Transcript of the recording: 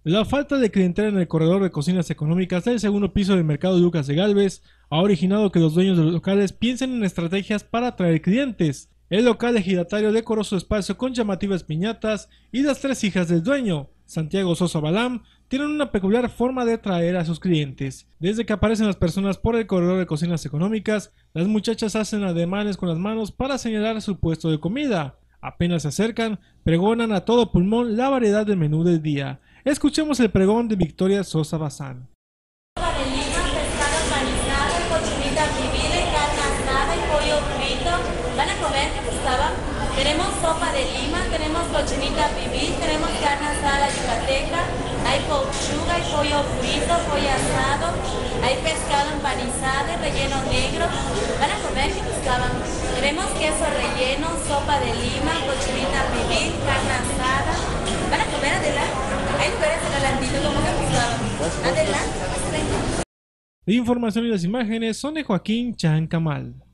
La falta de clientela en el corredor de cocinas económicas del segundo piso del mercado Lucas de Galvez ha originado que los dueños de los locales piensen en estrategias para atraer clientes. El local ejidatario decoró su espacio con llamativas piñatas y las tres hijas del dueño, Santiago Sosa Balam, tienen una peculiar forma de atraer a sus clientes. Desde que aparecen las personas por el corredor de cocinas económicas, las muchachas hacen ademanes con las manos para señalar su puesto de comida. Apenas se acercan, pregonan a todo pulmón la variedad del menú del día. Escuchemos el pregón de Victoria Sosa Bazán. Sopa de lima, pescado empanizado, cochinita pibil, carne asada y pollo frito. ¿Van a comer? ¿Qué gustaban? Tenemos sopa de lima, tenemos cochinita pibil, tenemos carne asada yucateca, hay pechuga, hay pollo frito, pollo asado, hay pescado empanizado, relleno negro. ¿Van a comer? ¿Qué gustaban? Tenemos queso relleno, sopa de lima, cochinita pibil, carne asada. ¿Van a comer? Adelante. Hay lugares adelantito, como que gustaban. Adelante. La información y las imágenes son de Joaquín Chancamal.